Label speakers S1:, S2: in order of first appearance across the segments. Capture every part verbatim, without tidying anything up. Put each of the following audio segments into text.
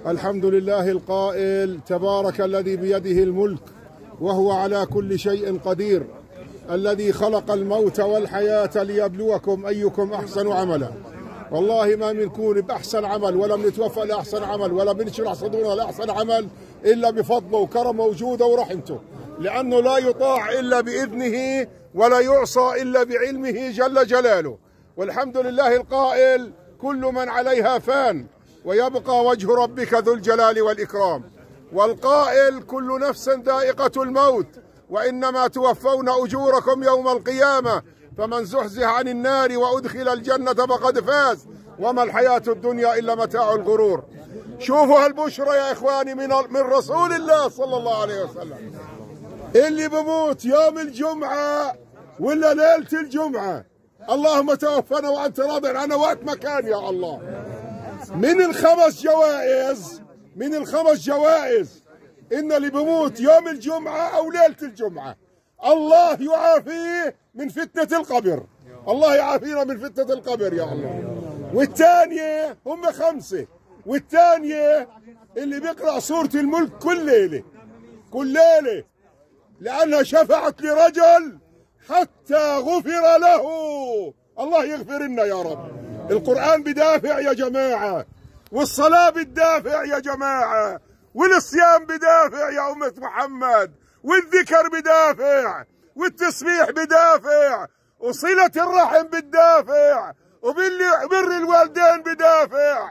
S1: الحمد لله القائل: تبارك الذي بيده الملك وهو على كل شيء قدير، الذي خلق الموت والحياة ليبلوكم أيكم أحسن عملا. والله ما بنكون بأحسن عمل ولا بنتوفى لأحسن عمل ولا بنشرح صدورنا لأحسن عمل إلا بفضله وكرمه وجوده ورحمته، لأنه لا يطاع إلا بإذنه ولا يعصى إلا بعلمه جل جلاله. والحمد لله القائل: كل من عليها فان ويبقى وجه ربك ذو الجلال والإكرام. والقائل: كل نفس ذائقة الموت وإنما توفون أجوركم يوم القيامة، فمن زحزح عن النار وأدخل الجنة فقد فاز وما الحياة الدنيا إلا متاع الغرور. شوفوا هالبشرى يا إخواني من من رسول الله صلى الله عليه وسلم، اللي بموت يوم الجمعة ولا ليلة الجمعة اللهم توفنا وأنت راض عنا وقت مكان يا الله. من الخمس جوائز من الخمس جوائز إن اللي بموت يوم الجمعة أو ليلة الجمعة الله يعافيه من فتنة القبر، الله يعافينا من فتنة القبر يا الله. والثانية هم خمسة، والثانية اللي بيقرأ سورة الملك كل ليلة كل ليلة، لأنها شفعت لرجل حتى غفر له. الله يغفر لنا يا رب. القرآن بدافع يا جماعة، والصلاة بدافع يا جماعة، والصيام بدافع يا أمة محمد، والذكر بدافع، والتسبيح بدافع، وصلة الرحم بدافع، وبر الوالدين بدافع،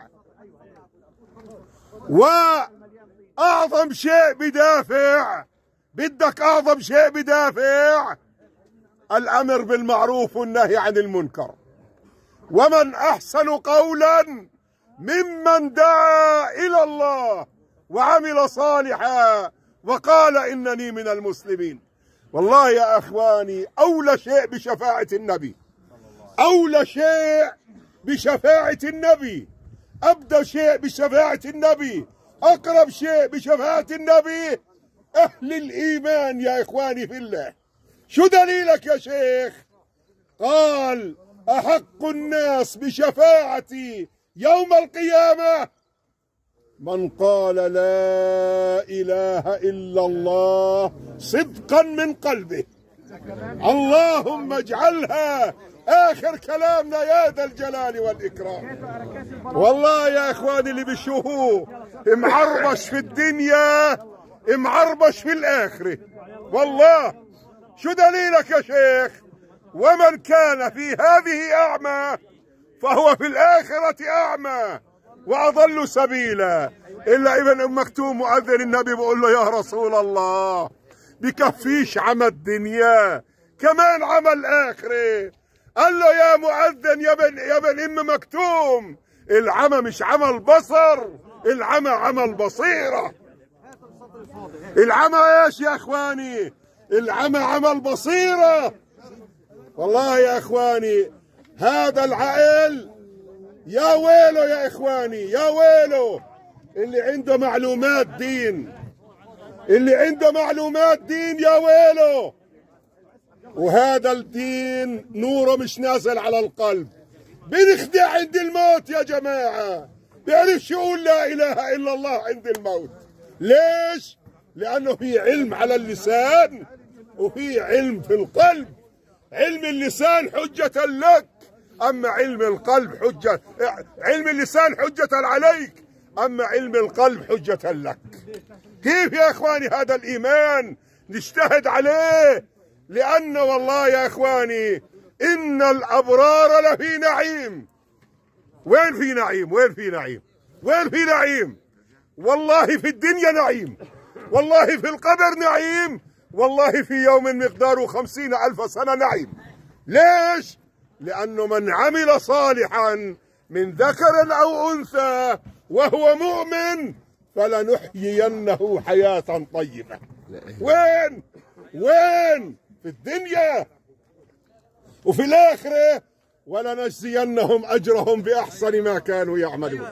S1: وأعظم شيء بدافع. بدك أعظم شيء بدافع؟ الأمر بالمعروف والنهي عن المنكر. ومن أحسن قولا ممن دعا إلى الله وعمل صالحا وقال إنني من المسلمين. والله يا أخواني أولى شيء بشفاعة النبي، أولى شيء بشفاعة النبي، أبدأ شيء بشفاعة النبي، أقرب شيء بشفاعة النبي أهل الإيمان يا إخواني في الله. شو دليلك يا شيخ؟ قال: أحق الناس بشفاعتي يوم القيامة من قال لا إله إلا الله صدقا من قلبه. اللهم اجعلها آخر كلامنا يا ذا الجلال والإكرام. والله يا إخواني اللي بيشوفوه معربش في الدنيا معربش في الآخرة. والله شو دليلك يا شيخ؟ ومن كان في هذه أعمى فهو في الآخرة أعمى وأضل سبيلا. إلا ابن أم مكتوم مؤذن النبي بقول له: يا رسول الله بكفيش عمى الدنيا كمان عمى الآخرة. قال له: يا مؤذن يا ابن يا ابن أم مكتوم، العمى مش عمى البصر، العمى عمى البصيرة. العمى ايش يا اخواني؟ العمى عمى البصيرة. والله يا اخواني هذا العقل يا ويله يا اخواني، يا ويله اللي عنده معلومات دين، اللي عنده معلومات دين يا ويله. وهذا الدين نوره مش نازل على القلب، بنخدع عند الموت يا جماعة. بيعرفش يقول لا اله الا الله عند الموت. ليش؟ لأنه في علم على اللسان وفي علم في القلب. علم اللسان حجة لك، أما علم القلب حجة، علم اللسان حجة عليك، أما علم القلب حجة لك. كيف يا إخواني هذا الإيمان نجتهد عليه؟ لأن والله يا إخواني إن الأبرار لفي نعيم. وين في نعيم؟ وين في نعيم؟ وين في نعيم؟ والله في الدنيا نعيم، والله في القبر نعيم، والله في يوم مقداره خمسين ألف سنة نعيم. ليش؟ لأنه من عمل صالحا من ذكر أو أنثى وهو مؤمن فلنحيينه حياة طيبة. وين؟ وين؟ في الدنيا. وفي الآخرة ولنجزينهم أجرهم بأحسن ما كانوا يعملون.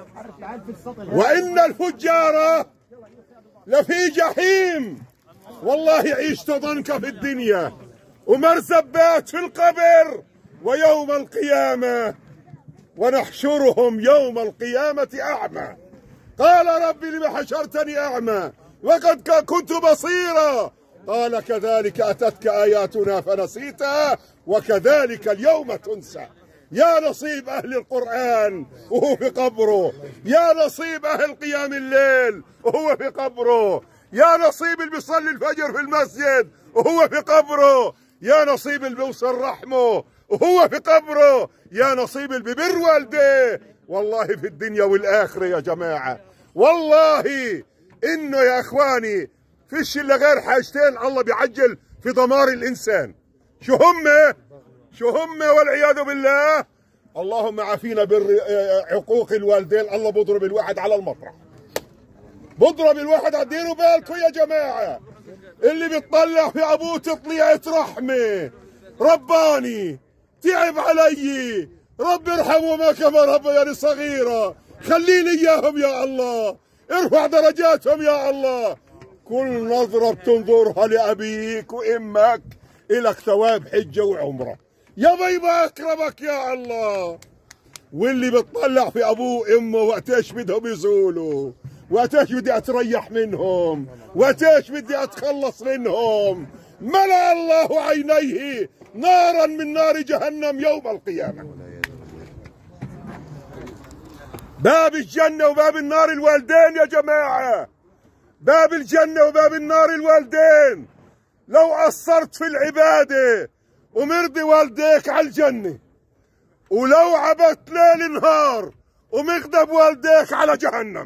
S1: وإن الفجار لفي جحيم. والله عيشت ضنك في الدنيا ومرزبات في القبر، ويوم القيامة ونحشرهم يوم القيامة أعمى. قال ربي لم حشرتني أعمى وقد كنت بصيرا قال كذلك أتتك آياتنا فنسيتها وكذلك اليوم تنسى. يا نصيب أهل القرآن وهو في قبره، يا نصيب أهل قيام الليل وهو في قبره، يا نصيب اللي بيصلي الفجر في المسجد وهو في قبره، يا نصيب اللي بيوصل رحمه وهو في قبره، يا نصيب اللي ببر والديه. والله في الدنيا والآخرة يا جماعة، والله إنه يا إخواني فيش إلا غير حاجتين الله بيعجل في دمار الإنسان. شو هم؟ شو هم والعياذ بالله؟ اللهم عافينا بعقوق الوالدين. الله بضرب الواحد على المطرح، بضرب الواحد. ديروا بالكم يا جماعة، اللي بيطلع في أبوه تطليعة رحمة رباني تعب علي، رب ارحمه ما كما ربياني صغيرة، خلي لي إياهم يا الله، ارفع درجاتهم يا الله. كل نظرة بتنظرها لأبيك وإمك إلك ثواب حجة وعمرة، يا بيبا أكرمك يا الله. واللي بتطلع في أبوه وإمه وقتاش بدهم يزولوا، وقتاش بدي أتريح منهم، وقتاش بدي أتخلص منهم، ملأ الله عينيه نارا من نار جهنم يوم القيامة. باب الجنة وباب النار الوالدين يا جماعة، باب الجنة وباب النار الوالدين. لو قصرت في العبادة ومرضي والديك على الجنة، ولو عبدت ليل نهار ومغضب والديك على جهنم،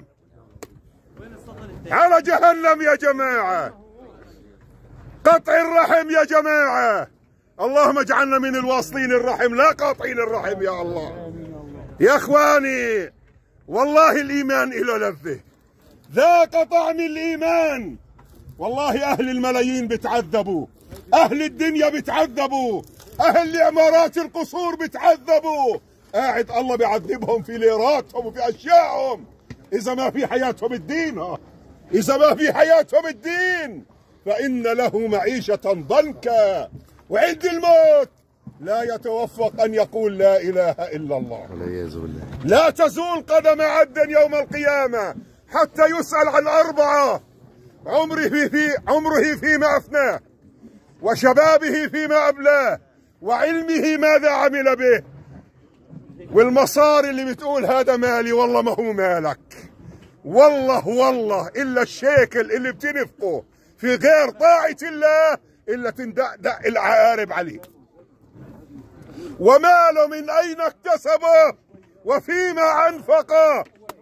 S1: على جهنم يا جماعة. قطع الرحم يا جماعة، اللهم اجعلنا من الواصلين الرحم لا قاطعين الرحم يا الله. يا اخواني والله الايمان له لذة، ذاق طعم الايمان. والله اهل الملايين بتعذبوا، اهل الدنيا بتعذبوا، اهل العمارات القصور بتعذبوا، قاعد الله بيعذبهم في ليراتهم وفي اشيائهم اذا ما في حياتهم الدين. اذا ما في حياتهم الدين فان له معيشة ضنكا، وعند الموت لا يتوفق ان يقول لا اله الا الله. لا تزول قدم عبد يوم القيامة حتى يسأل عن أربعة: عمره في عمره فيما أفناه، وشبابه فيما أبلاه، وعلمه ماذا عمل به. والمصاري اللي بتقول هذا مالي، والله ما هو مالك، والله والله إلا الشيكل اللي بتنفقه في غير طاعة الله إلا تندق العقارب عليه. وماله من أين اكتسبه وفيما أنفقه،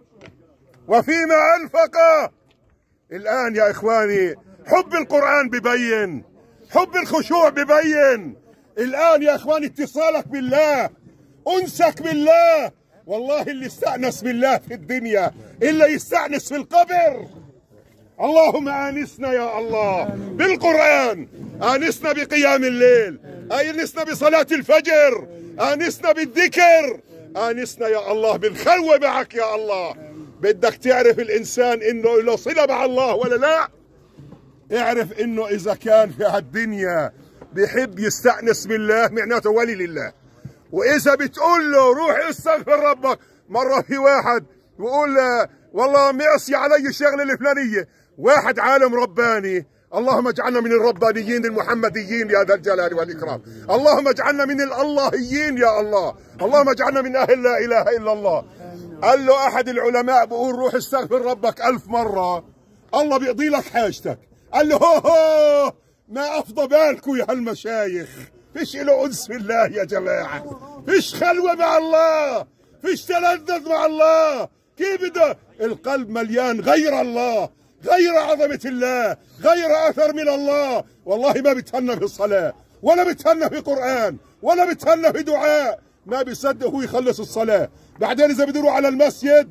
S1: وفيما أنفقه. الآن يا إخواني حب القرآن ببين، حب الخشوع ببين. الآن يا إخواني اتصالك بالله، أنسك بالله. والله اللي استأنس بالله في الدنيا إلا يستأنس في القبر. اللهم آنسنا يا الله بالقرآن، آنسنا بقيام الليل، آنسنا بصلاة الفجر، آنسنا بالذكر، آنسنا يا الله بالخلوة معك يا الله. بدك تعرف الإنسان إنه له صلة مع الله ولا لا؟ اعرف إنه إذا كان في هالدنيا بيحب يستأنس بالله معناته ولي لله. وإذا بتقول له روح استغفر ربك، مرة في واحد بيقول والله معصي علي الشغلة الفلانية، واحد عالم رباني، اللهم اجعلنا من الربانيين المحمديين يا ذا الجلال والإكرام، اللهم اجعلنا من الاللهيين يا الله، اللهم اجعلنا من أهل لا إله إلا الله. قال له أحد العلماء بيقول روح استغفر ربك ألف مرة الله بيقضي لك حاجتك. قال له هو هو ما أفضى بالكم يا هالمشايخ، فيش له أنس بالله يا جماعة، فيش خلوة مع الله، فيش تلذذ مع الله. كيف بده؟ القلب مليان غير الله، غير عظمة الله، غير أثر من الله. والله ما بتهنى في الصلاة، ولا بتهنى في قرآن، ولا بتهنى في دعاء، ما بيصدق هو يخلص الصلاة. بعدين إذا بدوروا على المسجد،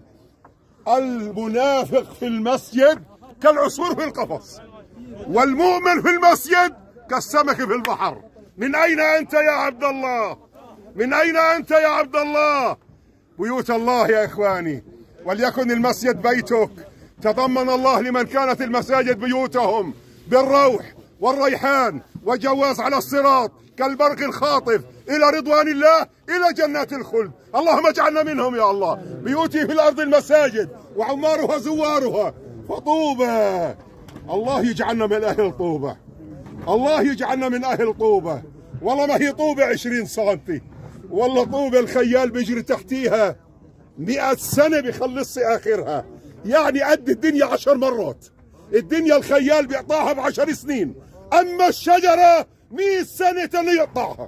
S1: المنافق في المسجد كالعصفور في القفص، والمؤمن في المسجد كالسمك في البحر. من أين أنت يا عبد الله؟ من أين أنت يا عبد الله؟ بيوت الله يا إخواني، وليكن المسجد بيتك. تضمن الله لمن كانت المساجد بيوتهم بالروح والريحان والجواز على الصراط كالبرق الخاطف إلى رضوان الله، إلى جنات الخلد. اللهم اجعلنا منهم يا الله. بيوتي في الأرض المساجد، وعمارها زوارها، فطوبى. الله يجعلنا من أهل طوبى، الله يجعلنا من أهل طوبى. والله ما هي طوبى عشرين سنتي، والله طوبى الخيال بيجري تحتيها مئة سنة بيخلص آخرها، يعني قد الدنيا عشر مرات. الدنيا الخيال بيقطعها بعشر سنين، أما الشجرة مئة سنة اللي يقطعها.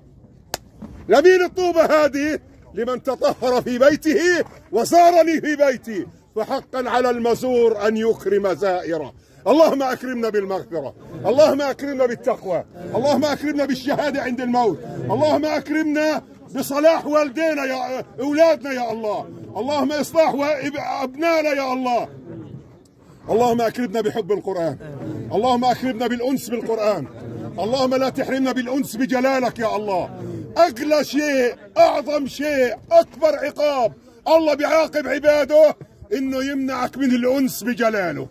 S1: لمين الطوبة هذه؟ لمن تطهر في بيته وزارني في بيتي، فحقا على المزور أن يكرم زائره. اللهم أكرمنا بالمغفرة، اللهم أكرمنا بالتقوى، اللهم أكرمنا بالشهادة عند الموت، اللهم أكرمنا بصلاح والدينا يا أولادنا يا الله، اللهم إصلاح أبنائنا يا الله. اللهم أكرمنا بحب القرآن، اللهم أكرمنا بالأنس بالقرآن، اللهم لا تحرمنا بالأنس بجلالك يا الله. أغلى شيء، أعظم شيء، أكبر عقاب الله بيعاقب عباده إنه يمنعك من الأنس بجلاله.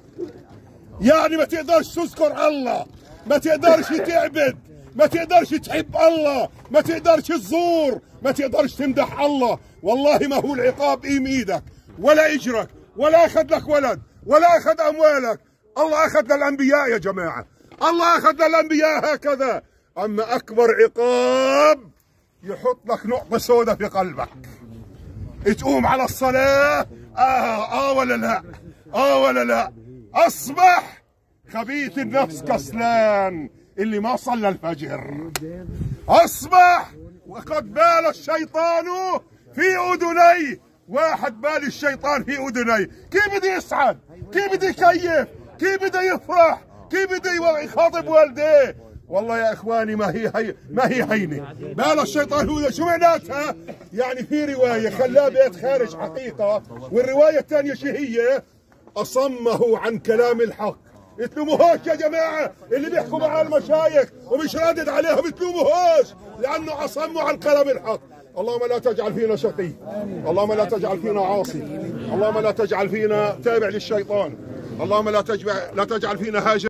S1: يعني ما تقدرش تذكر الله، ما تقدرش تعبد، ما تقدرش تحب الله، ما تقدرش تزور، ما تقدرش تمدح الله. والله ما هو العقاب إيم إيدك ولا إجرك ولا أخذ لك ولد ولا أخذ أموالك. الله أخذ للأنبياء يا جماعة، الله أخذ للأنبياء هكذا. أما أكبر عقاب يحط لك نقطة سوداء في قلبك، تقوم على الصلاة آه آه ولا لا، آه ولا لا، أصبح خبيث النفس كسلان اللي ما صلى الفجر، أصبح وقد بال الشيطان في أذنيه. واحد بال الشيطان في أذنيه، كيف بده يسعد؟ كيف بده يكيف؟ كيف بده يفرح؟ كيف بده يخاطب والديه؟ والله يا اخواني ما هي هي ما هي هينه. بال الشيطان هو شو معناتها؟ يعني في روايه خلاه بيت خارج حقيقه، والروايه الثانيه شو هي؟ اصمه عن كلام الحق. تلوموهوش يا جماعه اللي بيحكوا مع المشايخ ومش رادد عليهم، تلوموهوش لانه اصموا عن كلام الحق. اللهم لا تجعل فينا شقي، اللهم لا تجعل فينا عاصي، اللهم لا تجعل فينا تابع للشيطان، اللهم لا تجعل لا تجعل فينا هاجر.